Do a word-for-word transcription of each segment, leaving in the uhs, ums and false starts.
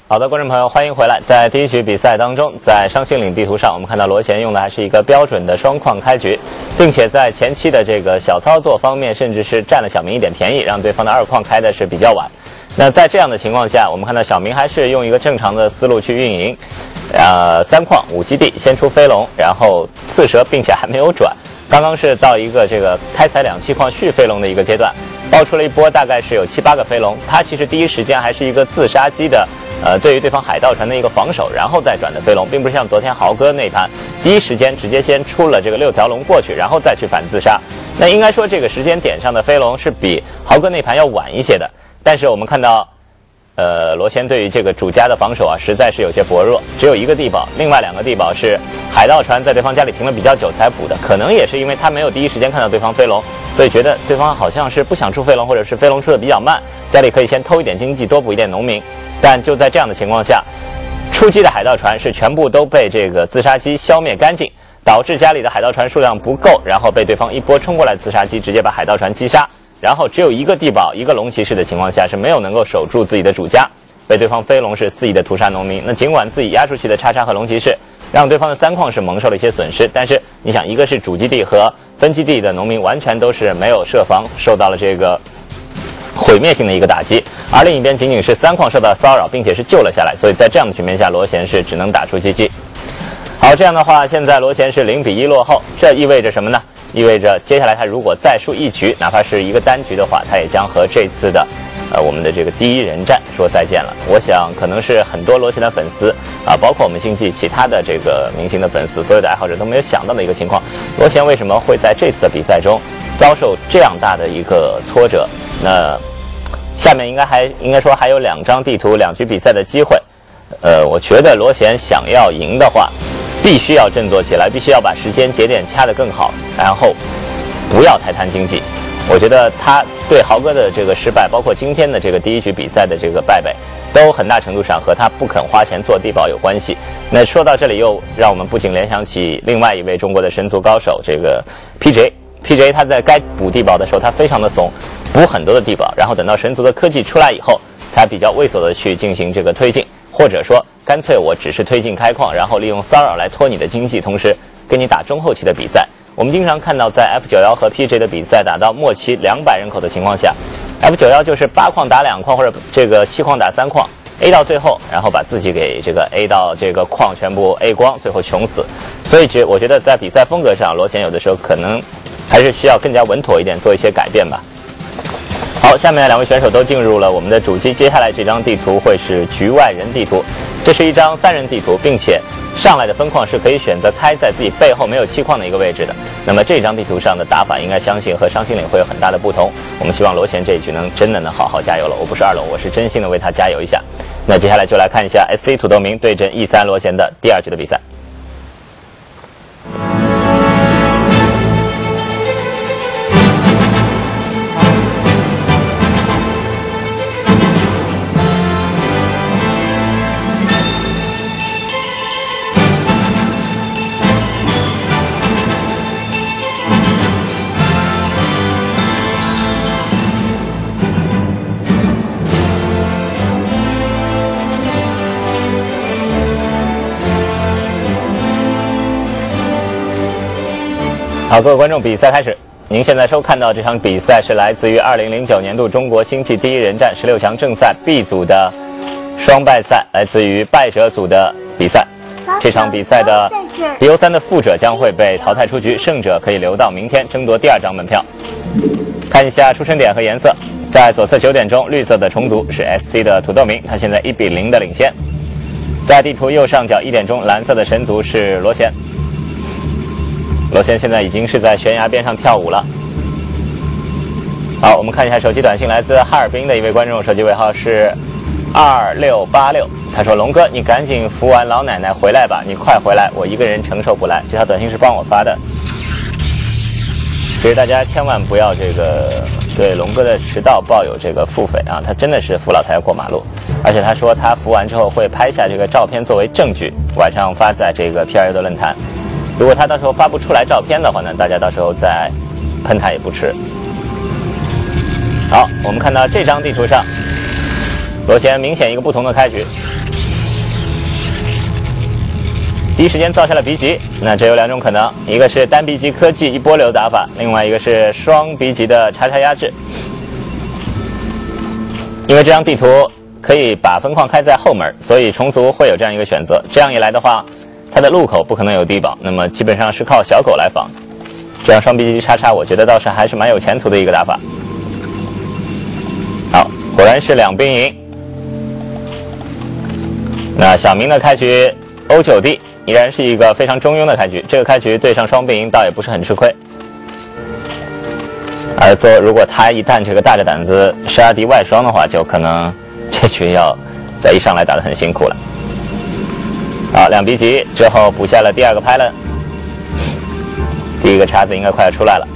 好的，观众朋友，欢迎回来。在第一局比赛当中，在伤心岭地图上，我们看到罗贤用的还是一个标准的双矿开局，并且在前期的这个小操作方面，甚至是占了小明一点便宜，让对方的二矿开的是比较晚。那在这样的情况下，我们看到小明还是用一个正常的思路去运营，呃，三矿五基地，先出飞龙，然后刺蛇，并且还没有转。刚刚是到一个这个开采两气矿续飞龙的一个阶段，爆出了一波大概是有七八个飞龙，他其实第一时间还是一个自杀机的。呃，对于对方海盗船的一个防守，然后再转的飞龙，并不是像昨天豪哥那盘第一时间直接先出了这个六条龙过去，然后再去反自杀。那应该说这个时间点上的飞龙是比豪哥那盘要晚一些的。但是我们看到，呃，罗贤对于这个主家的防守啊，实在是有些薄弱，只有一个地堡，另外两个地堡是海盗船在对方家里停了比较久才补的，可能也是因为他没有第一时间看到对方飞龙，所以觉得对方好像是不想出飞龙，或者是飞龙出的比较慢，家里可以先偷一点经济，多补一点农民。但就在这样的情况下，出击的海盗船是全部都被这个自杀机消灭干净，导致家里的海盗船数量不够，然后被对方一波冲过来自杀机直接把海盗船击杀，然后只有一个地堡一个龙骑士的情况下是没有能够守住自己的主家，被对方飞龙是肆意的屠杀农民。那尽管自己压出去的叉叉和龙骑士让对方的三矿是蒙受了一些损失，但是你想，一个是主基地和分基地的农民完全都是没有设防，受到了这个毁灭性的一个打击，而另一边仅仅是三矿受到骚扰，并且是救了下来，所以在这样的局面下，罗贤是只能打出 G G。好，这样的话，现在罗贤是零比一落后，这意味着什么呢？意味着接下来他如果再输一局，哪怕是一个单局的话，他也将和这次的呃我们的这个第一人战说再见了。我想可能是很多罗贤的粉丝啊，包括我们星际其他的这个明星的粉丝，所有的爱好者都没有想到的一个情况，罗贤为什么会在这次的比赛中遭受这样大的一个挫折？那下面应该还应该说还有两张地图两局比赛的机会，呃，我觉得罗贤想要赢的话，必须要振作起来，必须要把时间节点掐得更好，然后不要太贪经济。我觉得他对豪哥的这个失败，包括今天的这个第一局比赛的这个败北，都很大程度上和他不肯花钱做地堡有关系。那说到这里，又让我们不仅联想起另外一位中国的神族高手，这个 P J。P J 他在该补地堡的时候，他非常的怂，补很多的地堡，然后等到神族的科技出来以后，才比较畏缩的去进行这个推进，或者说干脆我只是推进开矿，然后利用骚扰来拖你的经济，同时跟你打中后期的比赛。我们经常看到在 F 九十一 和 P J 的比赛打到末期两百人口的情况下， F 九十一 就是八矿打两矿，或者这个七矿打三矿 A 到最后，然后把自己给这个 A 到这个矿全部 A 光，最后穷死。所以觉我觉得在比赛风格上，罗贤有的时候可能还是需要更加稳妥一点，做一些改变吧。好，下面两位选手都进入了我们的主机，接下来这张地图会是局外人地图，这是一张三人地图，并且上来的分矿是可以选择开在自己背后没有气矿的一个位置的。那么这张地图上的打法，应该相信和伤心岭会有很大的不同。我们希望罗贤这一局能真的能好好加油了。我不是二龙，我是真心的为他加油一下。那接下来就来看一下 S C 土豆明对阵 E 三罗贤的第二局的比赛。好，各位观众，比赛开始。您现在收看到这场比赛是来自于二零零九年度中国星际第一人战十六强正赛 B 组的双败赛，来自于败者组的比赛。这场比赛的 B O 三的负者将会被淘汰出局，胜者可以留到明天争夺第二张门票。看一下出生点和颜色，在左侧九点钟，绿色的虫族是 S C 的土豆明，他现在一比零的领先。在地图右上角一点钟，蓝色的神族是罗贤。罗贤现在已经是在悬崖边上跳舞了。好，我们看一下手机短信，来自哈尔滨的一位观众，手机尾号是二六八六。他说：“龙哥，你赶紧扶完老奶奶回来吧，你快回来，我一个人承受不来。”这条短信是帮我发的。所以大家千万不要这个对龙哥的迟到抱有这个腹诽啊，他真的是扶老太太过马路，而且他说他扶完之后会拍下这个照片作为证据，晚上发在这个 P R U 的论坛。如果他到时候发不出来照片的话呢，大家到时候再喷他也不迟。好，我们看到这张地图上，罗贤明显一个不同的开局。 第一时间造下了 B 级。那这有两种可能，一个是单 B 级科技一波流打法，另外一个是双 B 级的叉叉压制。因为这张地图可以把分矿开在后门，所以虫族会有这样一个选择。这样一来的话，它的路口不可能有地堡，那么基本上是靠小狗来防。这样双 B 级叉叉，我觉得倒是还是蛮有前途的一个打法。好，果然是两兵营。那小明的开局 O 九 D 依然是一个非常中庸的开局，这个开局对上双兵营倒也不是很吃亏。而做如果他一旦这个大着胆子十二 D 外双的话，就可能这局要再一上来打得很辛苦了。好，两 B 级之后补下了第二个 pylon， 第一个叉子应该快要出来了。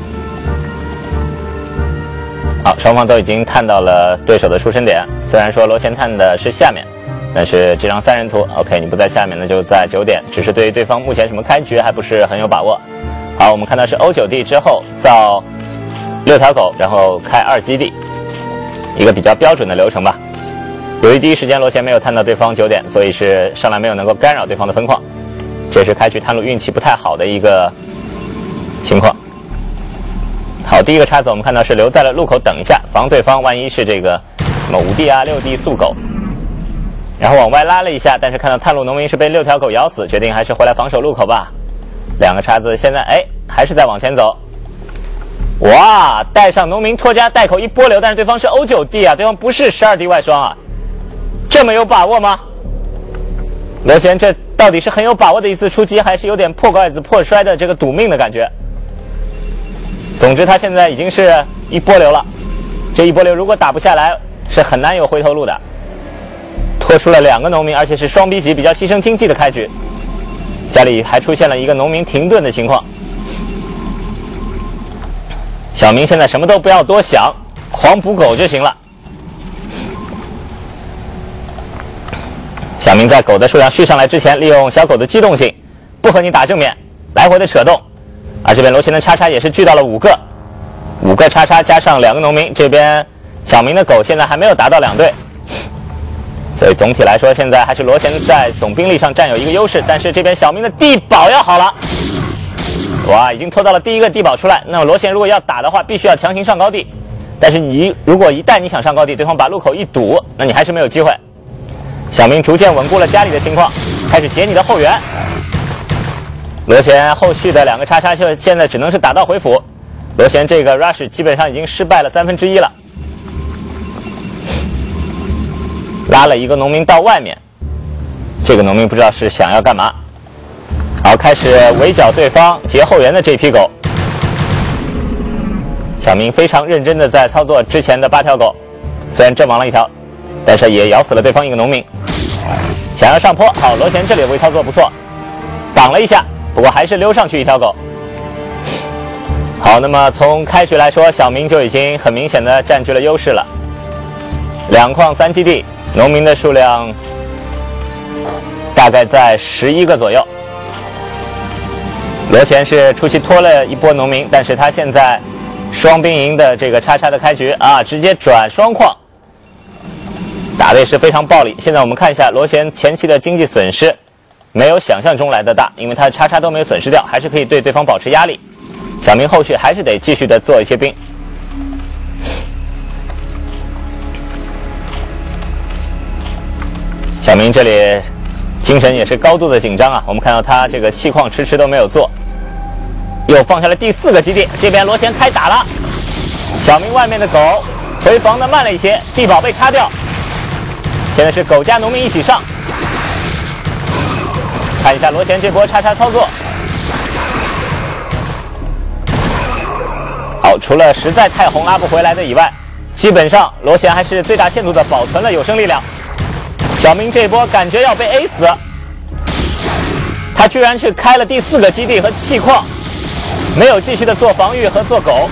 好，双方都已经探到了对手的出生点，虽然说罗贤探的是下面，但是这张三人图 ，OK， 你不在下面，那就在九点，只是对于对方目前什么开局还不是很有把握。好，我们看到是 O 九 D 之后造六条狗，然后开二基地，一个比较标准的流程吧。由于第一时间罗贤没有探到对方九点，所以是上来没有能够干扰对方的分矿，这是开局探路运气不太好的一个情况。好，第一个叉子我们看到是留在了路口等一下，防对方万一是这个什么五 D 啊、六 D 速狗，然后往外拉了一下，但是看到探路农民是被六条狗咬死，决定还是回来防守路口吧。两个叉子现在哎还是在往前走。哇，带上农民拖家带口一波流，但是对方是 O 九 D 啊，对方不是十二 D 外双啊，这么有把握吗？罗贤这到底是很有把握的一次出击，还是有点破盖子破摔的这个赌命的感觉？总之他现在已经是一波流了，这一波流如果打不下来是很难有回头路的。拖出了两个农民，而且是双 B 级比较牺牲经济的开局，家里还出现了一个农民停顿的情况。小明现在什么都不要多想，狂捕狗就行了。小明在狗的数量续上来之前，利用小狗的机动性，不和你打正面，来回的扯动。而这边罗贤的叉叉也是聚到了五个，五个叉叉加上两个农民，这边小明的狗现在还没有达到两队，所以总体来说现在还是罗贤在总兵力上占有一个优势。但是这边小明的地堡要好了，哇，已经拖到了第一个地堡出来。那么罗贤如果要打的话，必须要强行上高地，但是你如果一旦你想上高地，对方把路口一堵，那你还是没有机会。小明逐渐稳固了家里的情况，开始截你的后援。罗贤后续的两个叉叉就现在只能是打道回府，罗贤这个 rush 基本上已经失败了三分之一了，拉了一个农民到外面，这个农民不知道是想要干嘛。好，开始围剿对方截后援的这批狗。小明非常认真的在操作之前的八条狗，虽然阵亡了一条，但是也咬死了对方一个农民。想要上坡，好，罗贤这里微操作不错，挡了一下，不过还是溜上去一条狗。好，那么从开局来说，小明就已经很明显的占据了优势了。两矿三基地，农民的数量大概在十一个左右。罗贤是出去拖了一波农民，但是他现在双兵营的这个叉叉的开局啊，直接转双矿，打的也是非常暴力。现在我们看一下罗贤前期的经济损失，没有想象中来的大，因为他的叉叉都没有损失掉，还是可以对对方保持压力。小明后续还是得继续的做一些兵。小明这里精神也是高度的紧张啊，我们看到他这个气矿迟迟都没有做，又放下了第四个基地。这边罗贤开打了，小明外面的狗回防的慢了一些，地堡被插掉，现在是狗加农民一起上。看一下罗贤这波叉叉操作，好，除了实在太红拉不回来的以外，基本上罗贤还是最大限度的保存了有生力量。小明这波感觉要被 A 死，他居然是开了第四个基地和气矿，没有继续的做防御和做狗。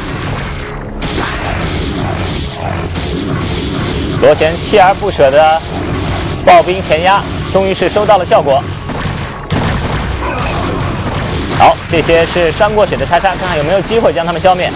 罗贤锲而不舍的抱兵前压，终于是收到了效果。好，这些是伤过血的叉叉，看看有没有机会将他们消灭。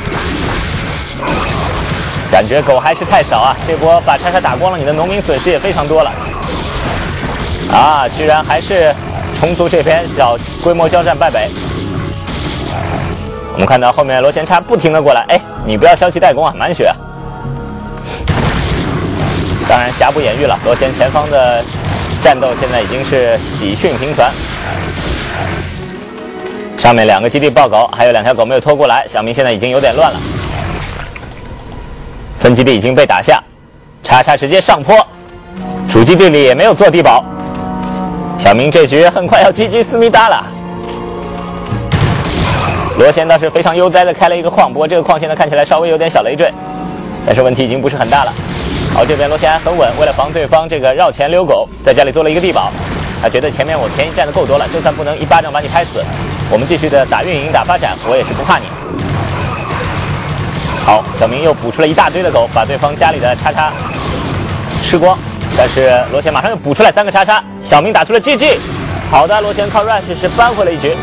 感觉狗还是太少啊，这波把叉叉打光了，你的农民损失也非常多了。啊，居然还是虫族这边小规模交战败北。我们看到后面罗贤叉不停的过来，哎，你不要消极怠工啊，满血啊！当然瑕不掩瑜了，罗贤前方的战斗现在已经是喜讯频传。上面两个基地爆狗，还有两条狗没有拖过来，小明现在已经有点乱了。分基地已经被打下，叉叉直接上坡，主基地里也没有做地堡。小明这局很快要 G G 思密达了。罗贤倒是非常悠哉的开了一个矿，不过这个矿现在看起来稍微有点小累赘，但是问题已经不是很大了。好，这边罗贤还很稳，为了防对方这个绕前溜狗，在家里做了一个地堡。他觉得前面我便宜占的够多了，就算不能一巴掌把你拍死，我们继续的打运营打发展，我也是不怕你。好，小明又补出了一大堆的狗，把对方家里的叉叉吃光。但是罗贤马上又补出来三个叉叉，小明打出了 G G。好的，罗贤靠 rush 是扳回了一局。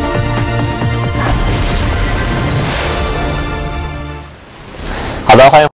好的，欢迎。